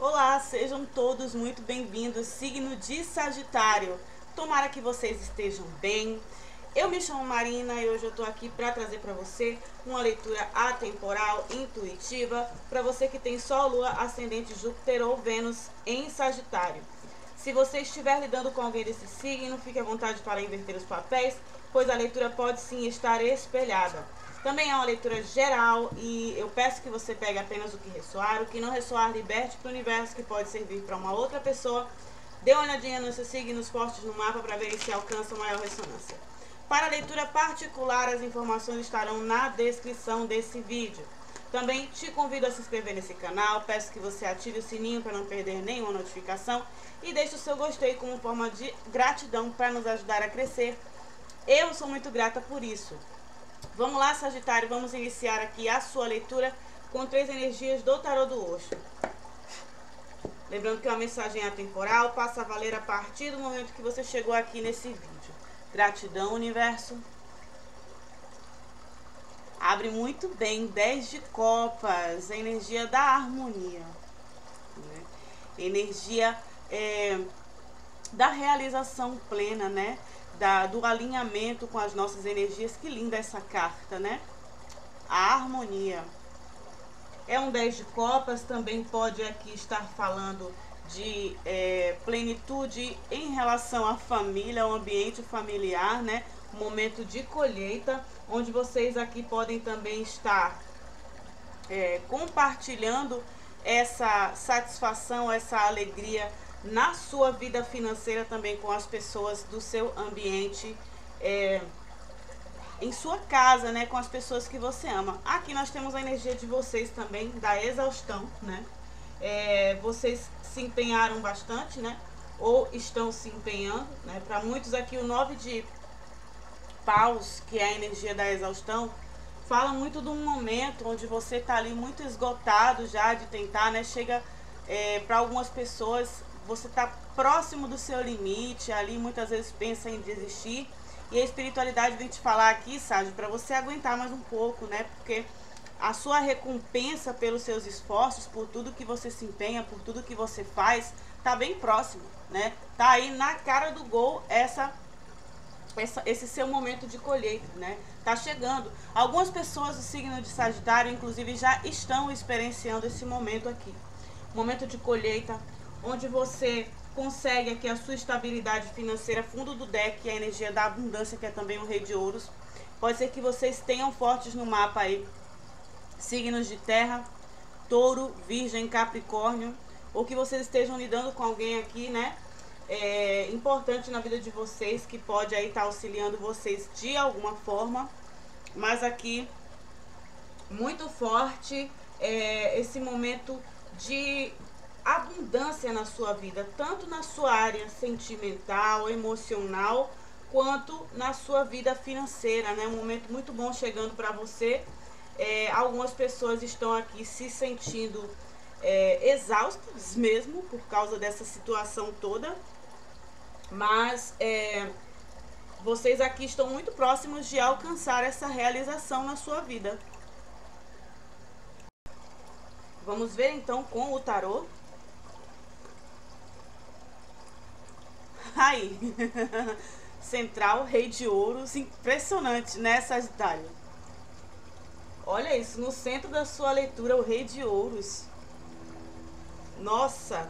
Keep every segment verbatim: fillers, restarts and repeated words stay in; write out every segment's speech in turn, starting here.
Olá, sejam todos muito bem-vindos, signo de Sagitário. Tomara que vocês estejam bem. Eu me chamo Marina e hoje eu tô aqui para trazer para você uma leitura atemporal, intuitiva, para você que tem Sol, Lua, Ascendente, Júpiter ou Vênus em Sagitário. Se você estiver lidando com alguém desse signo, fique à vontade para inverter os papéis, pois a leitura pode sim estar espelhada. Também é uma leitura geral e eu peço que você pegue apenas o que ressoar. O que não ressoar, liberte para o universo, que pode servir para uma outra pessoa. Dê uma olhadinha nos seus signos fortes no mapa para ver se alcança maior ressonância. Para a leitura particular, as informações estarão na descrição desse vídeo. Também te convido a se inscrever nesse canal, peço que você ative o sininho para não perder nenhuma notificação e deixe o seu gostei como forma de gratidão para nos ajudar a crescer. Eu sou muito grata por isso. Vamos lá, Sagitário, vamos iniciar aqui a sua leitura com três energias do tarô do Osho. Lembrando que é uma mensagem atemporal, passa a valer a partir do momento que você chegou aqui nesse vídeo. Gratidão, universo. Abre muito bem, dez de copas, a energia da harmonia, né? Energia é, da realização plena, né? Da, do alinhamento com as nossas energias. Que linda essa carta, né? A harmonia. É um dez de copas, também pode aqui estar falando de é, plenitude em relação à família, ao ambiente familiar, né? Um momento de colheita, onde vocês aqui podem também estar é, compartilhando essa satisfação, essa alegria na sua vida financeira também com as pessoas do seu ambiente, é, em sua casa, né, com as pessoas que você ama. Aqui nós temos a energia de vocês também, da exaustão, né? É, vocês se empenharam bastante, né? Ou estão se empenhando, né? Para muitos aqui o nove de paus, que é a energia da exaustão, fala muito de um momento onde você tá ali muito esgotado já de tentar, né? Chega é, para algumas pessoas, você tá próximo do seu limite, ali muitas vezes pensa em desistir. E a espiritualidade vem te falar aqui, Sérgio, para você aguentar mais um pouco, né? Porque a sua recompensa pelos seus esforços, por tudo que você se empenha, por tudo que você faz, tá bem próximo, né? Tá aí na cara do gol essa, essa esse seu momento de colheita, né? Tá chegando. Algumas pessoas do signo de Sagitário, inclusive, já estão experienciando esse momento aqui. Momento de colheita, onde você consegue aqui a sua estabilidade financeira. Fundo do deck, a energia da abundância, que é também o rei de ouros. Pode ser que vocês tenham fortes no mapa aí signos de terra, touro, virgem, capricórnio, ou que vocês estejam lidando com alguém aqui, né, é, importante na vida de vocês, que pode aí estar auxiliando vocês de alguma forma. Mas aqui muito forte é, esse momento de abundância na sua vida, tanto na sua área sentimental, emocional, quanto na sua vida financeira, né? Um momento muito bom chegando para você. É, algumas pessoas estão aqui se sentindo é, exaustas mesmo por causa dessa situação toda, mas é, vocês aqui estão muito próximos de alcançar essa realização na sua vida. Vamos ver então com o tarô. Aí, Central, Rei de Ouros, impressionante, né, Sagitário? Olha isso, no centro da sua leitura, o Rei de Ouros. Nossa!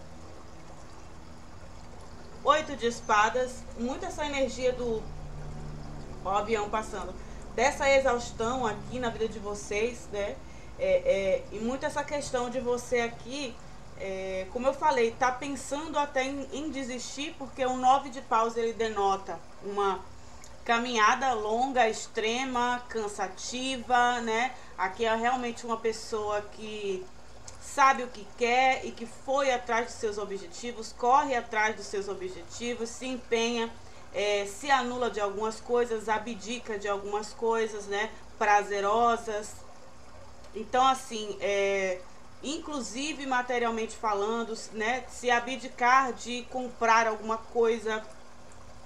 Oito de espadas, muito essa energia do ó, o avião passando, dessa exaustão aqui na vida de vocês, né? É, é, e muito essa questão de você aqui, é, como eu falei, tá pensando até em, em desistir, porque o nove de paus ele denota uma caminhada longa, extrema, cansativa, né? Aqui é realmente uma pessoa que sabe o que quer e que foi atrás dos seus objetivos, corre atrás dos seus objetivos, se empenha, é, se anula de algumas coisas, abdica de algumas coisas, né? Prazerosas. Então, assim, é, inclusive materialmente falando, né? Se abdicar de comprar alguma coisa,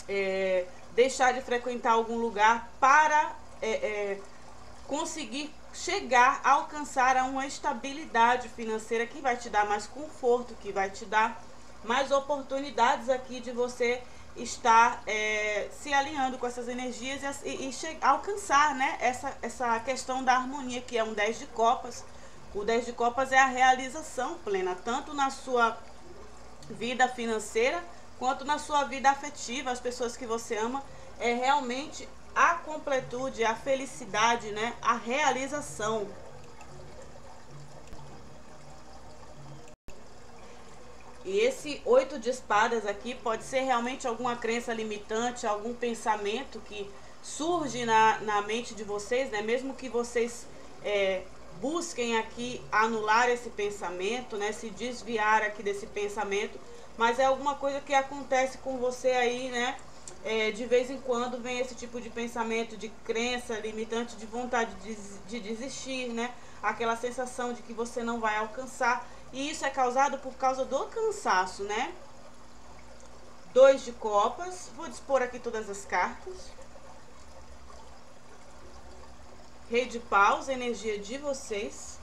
é, deixar de frequentar algum lugar para é, é, conseguir chegar a alcançar a uma estabilidade financeira que vai te dar mais conforto, que vai te dar mais oportunidades aqui de você estar é, se alinhando com essas energias e, e chegar, alcançar, né, essa, essa questão da harmonia, que é um dez de copas. O dez de copas é a realização plena, tanto na sua vida financeira quanto na sua vida afetiva. As pessoas que você ama, é realmente a completude, a felicidade, né, a realização. E esse oito de espadas aqui pode ser realmente alguma crença limitante, algum pensamento que surge na, na mente de vocês, né? Mesmo que vocês é, busquem aqui anular esse pensamento, né? Se desviar aqui desse pensamento, mas é alguma coisa que acontece com você aí, né? É, de vez em quando vem esse tipo de pensamento, de crença limitante, de vontade de, de desistir, né? Aquela sensação de que você não vai alcançar. E isso é causado por causa do cansaço, né? Dois de copas. Vou dispor aqui todas as cartas. Rei de paus, energia de vocês.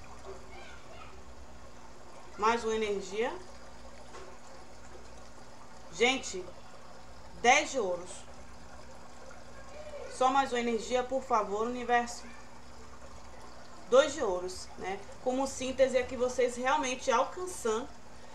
Mais uma energia. Gente, dez de ouros. Só mais uma energia, por favor, universo. Dois de ouros, né? Como síntese é que vocês realmente alcançando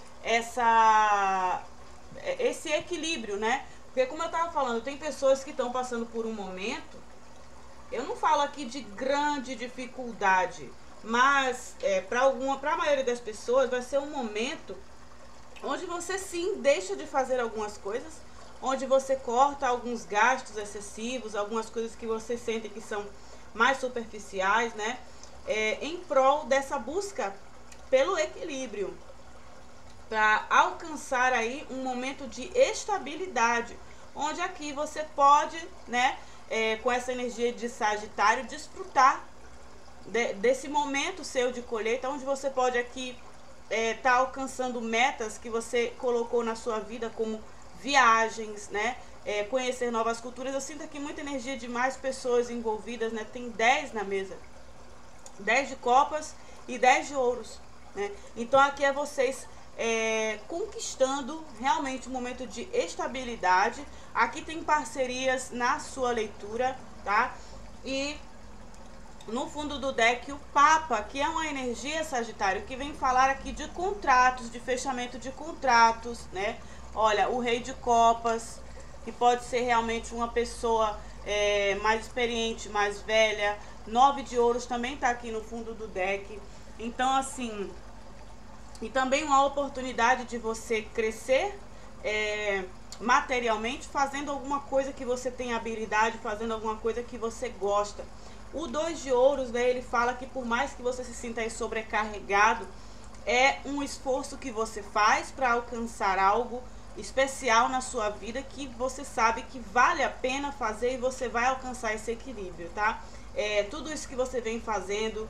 essa, esse equilíbrio, né? Porque como eu tava falando, tem pessoas que estão passando por um momento, eu não falo aqui de grande dificuldade, mas é, para alguma, para a maioria das pessoas vai ser um momento onde você sim deixa de fazer algumas coisas, onde você corta alguns gastos excessivos, algumas coisas que você sente que são mais superficiais, né? É, em prol dessa busca pelo equilíbrio, para alcançar aí um momento de estabilidade, onde aqui você pode, né, é, com essa energia de Sagitário, desfrutar de, desse momento seu de colheita, onde você pode aqui estar é, tá alcançando metas que você colocou na sua vida, como viagens, né, é, conhecer novas culturas. Eu sinto aqui muita energia de mais pessoas envolvidas, né, tem dez na mesa. dez de copas e dez de ouros, né? Então aqui é vocês é, conquistando realmente um momento de estabilidade. Aqui tem parcerias na sua leitura, tá? E no fundo do deck o Papa, que é uma energia, Sagitário, que vem falar aqui de contratos, de fechamento de contratos, né? Olha, o Rei de Copas, que pode ser realmente uma pessoa é, mais experiente, mais velha. Nove de ouros também tá aqui no fundo do deck. Então, assim, e também uma oportunidade de você crescer é, materialmente, fazendo alguma coisa que você tem habilidade, fazendo alguma coisa que você gosta. O dois de ouros, né, ele fala que por mais que você se sinta aí sobrecarregado, é um esforço que você faz para alcançar algo especial na sua vida, que você sabe que vale a pena fazer e você vai alcançar esse equilíbrio, tá? É, tudo isso que você vem fazendo,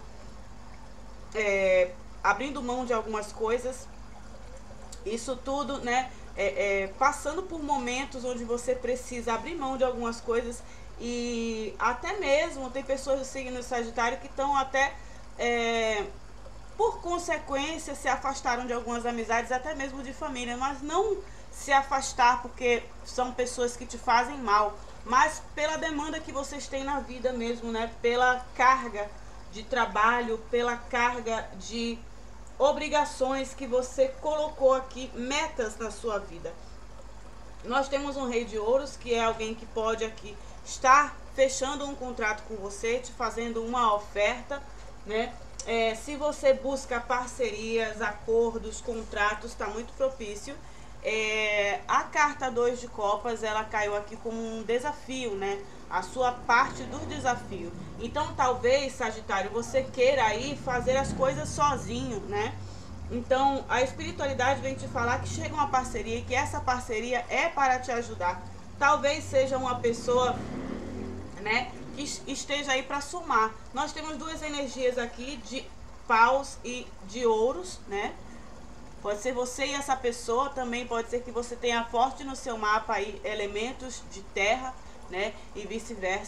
é, abrindo mão de algumas coisas, isso tudo, né, é, é, passando por momentos onde você precisa abrir mão de algumas coisas, e até mesmo tem pessoas do signo Sagitário que estão até, é, por consequência, se afastaram de algumas amizades, até mesmo de família, mas não se afastar porque são pessoas que te fazem mal, mas pela demanda que vocês têm na vida mesmo, né? Pela carga de trabalho, pela carga de obrigações que você colocou aqui, metas na sua vida. Nós temos um Rei de Ouros, que é alguém que pode aqui estar fechando um contrato com você, te fazendo uma oferta, né? É, se você busca parcerias, acordos, contratos, está muito propício. É, a carta dois de copas, ela caiu aqui como um desafio, né? A sua parte do desafio. Então, talvez, Sagitário, você queira aí fazer as coisas sozinho, né? Então, a espiritualidade vem te falar que chega uma parceria e que essa parceria é para te ajudar. Talvez seja uma pessoa, né, que esteja aí para somar. Nós temos duas energias aqui, de paus e de ouros, né? Pode ser você e essa pessoa, também pode ser que você tenha forte no seu mapa aí elementos de terra, né, e vice-versa.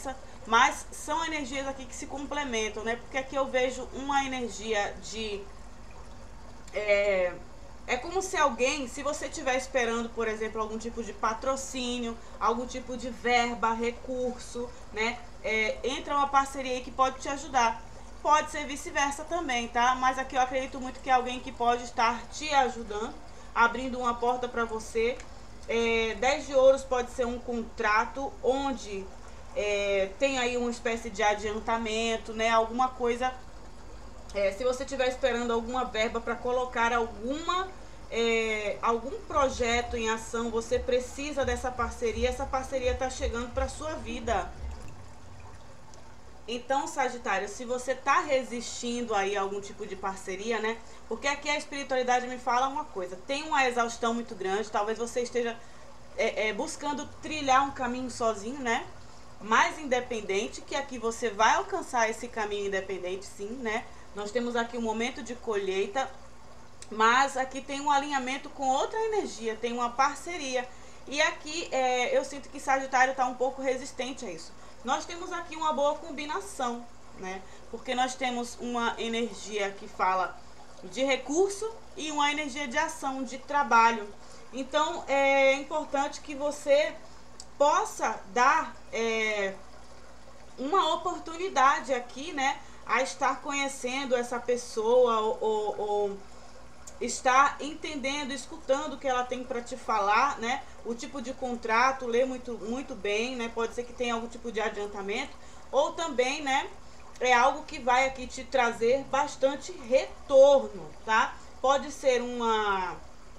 mas são energias aqui que se complementam, né? Porque aqui eu vejo uma energia de... É, é como se alguém, se você estiver esperando, por exemplo, algum tipo de patrocínio, algum tipo de verba, recurso, né? É, entra uma parceria aí que pode te ajudar. Pode ser vice-versa também, tá? Mas aqui eu acredito muito que é alguém que pode estar te ajudando, abrindo uma porta para você. É, dez de ouros pode ser um contrato onde é, tem aí uma espécie de adiantamento, né? Alguma coisa... É, se você estiver esperando alguma verba para colocar alguma, é, algum projeto em ação, você precisa dessa parceria, essa parceria está chegando para a sua vida. Então, Sagitário, se você está resistindo aí a algum tipo de parceria, né? Porque aqui a espiritualidade me fala uma coisa, tem uma exaustão muito grande, talvez você esteja é, é, buscando trilhar um caminho sozinho, né? Mais independente, que aqui você vai alcançar esse caminho independente, sim, né? Nós temos aqui um momento de colheita, mas aqui tem um alinhamento com outra energia, tem uma parceria. E aqui é, eu sinto que Sagitário está um pouco resistente a isso. Nós temos aqui uma boa combinação, né? Porque nós temos uma energia que fala de recurso e uma energia de ação, de trabalho. Então é importante que você possa dar é, uma oportunidade aqui, né? A estar conhecendo essa pessoa ou, ou, ou estar entendendo, escutando o que ela tem para te falar, né? O tipo de contrato, ler muito, muito bem, né? Pode ser que tenha algum tipo de adiantamento ou também, né? É algo que vai aqui te trazer bastante retorno, tá? Pode ser uma,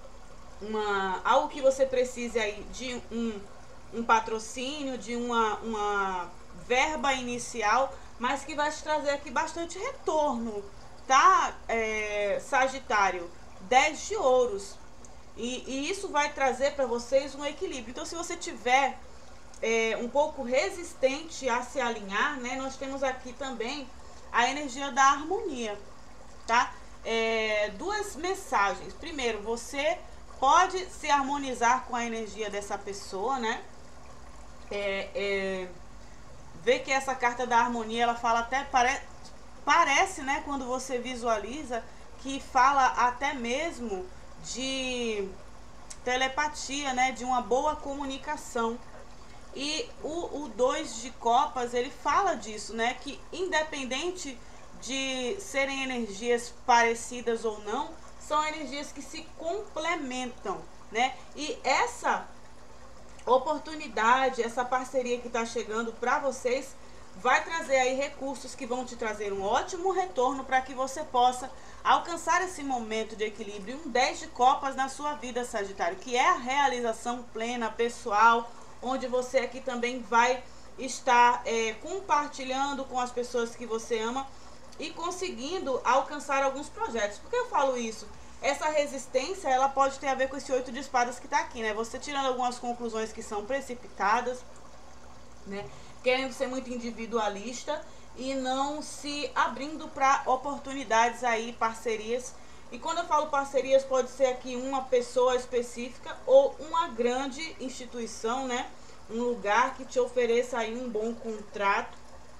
uma algo que você precise aí de um, um patrocínio, de uma, uma verba inicial, mas que vai te trazer aqui bastante retorno, tá, é, Sagitário? dez de ouros. E, e isso vai trazer para vocês um equilíbrio. Então, se você tiver é, um pouco resistente a se alinhar, né, nós temos aqui também a energia da harmonia, tá? É, duas mensagens. Primeiro, você pode se harmonizar com a energia dessa pessoa, né? É... é Vê que essa carta da harmonia, ela fala até, pare, parece, né, quando você visualiza, que fala até mesmo de telepatia, né, de uma boa comunicação. E o, o dois de copas, ele fala disso, né, que independente de serem energias parecidas ou não, são energias que se complementam, né, e essa oportunidade, essa parceria que está chegando para vocês, vai trazer aí recursos que vão te trazer um ótimo retorno para que você possa alcançar esse momento de equilíbrio. Um dez de copas na sua vida, Sagitário, que é a realização plena, pessoal, onde você aqui também vai estar é, compartilhando com as pessoas que você ama e conseguindo alcançar alguns projetos. Por que eu falo isso? Essa resistência, ela pode ter a ver com esse oito de espadas que tá aqui, né? Você tirando algumas conclusões que são precipitadas, né? Querendo ser muito individualista e não se abrindo para oportunidades aí, parcerias. E quando eu falo parcerias, pode ser aqui uma pessoa específica ou uma grande instituição, né? Um lugar que te ofereça aí um bom contrato,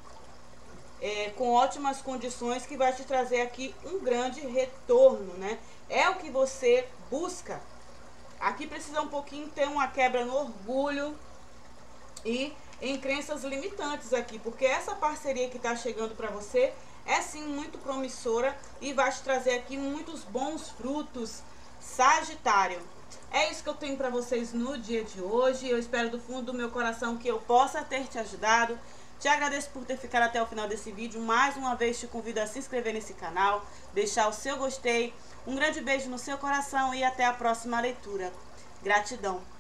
É, com ótimas condições, que vai te trazer aqui um grande retorno, né? É o que você busca. Aqui precisa um pouquinho ter uma quebra no orgulho e em crenças limitantes aqui, porque essa parceria que está chegando para você é sim muito promissora e vai te trazer aqui muitos bons frutos, Sagitário. É isso que eu tenho para vocês no dia de hoje. Eu espero do fundo do meu coração que eu possa ter te ajudado. Te agradeço por ter ficado até o final desse vídeo. Mais uma vez te convido a se inscrever nesse canal, deixar o seu gostei. Um grande beijo no seu coração e até a próxima leitura. Gratidão!